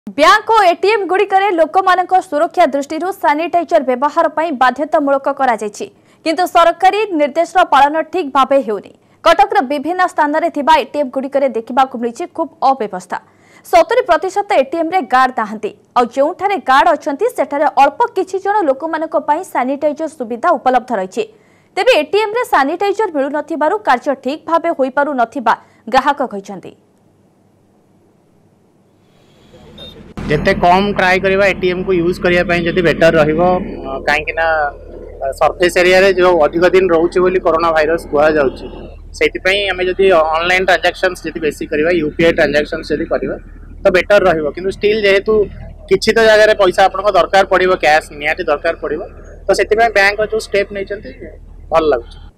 Bank और ATM गुड़िकर लोक सुरक्षा दृष्टि सानिटाइजर व्यवहार पर बाध्यतामूलक किंतु सरकारी निर्देश पालन ठीक भाव होनी। कटक विभिन्न स्थान में एटीएम गुड़िकर देखा मिली खूब अव्यवस्था। 70% एटीएम रे गार्ड नहांती और जोठारे गार्ड अछंती सेठारे अल्प किछि जण लोक मानक पई सानिटाइजर सुविधा उपलब्ध रही। तेबे एटीएम रे सानिटाइजर मिलु नथिबारु कार्य ठीक भाव होई पारु नथिबा ग्राहक कहिसंती। जिते कम ट्राए करवा एटीएम को यूज करिया पई जदी बेटर रहिबो काहेकि ना सरफेस एरिया रे जो अधिक दिन रहउछि बोली कोरोना वायरस कुआ जाउछि सेति पई हमें जदी ऑनलाइन ट्रांजैक्शंस जदी बेसी करवा यूपीआई ट्रांजैक्शंस जदी करवा तो बेटर रहिबो किंतु स्टिल जेहेतु किछि तो जगह रे पैसा आपनको दरकार पड़िबो कैश नियाटी दरकार पड़िबो तो सेति पई बैंक जो स्टेप नै चलते भल लागुछि।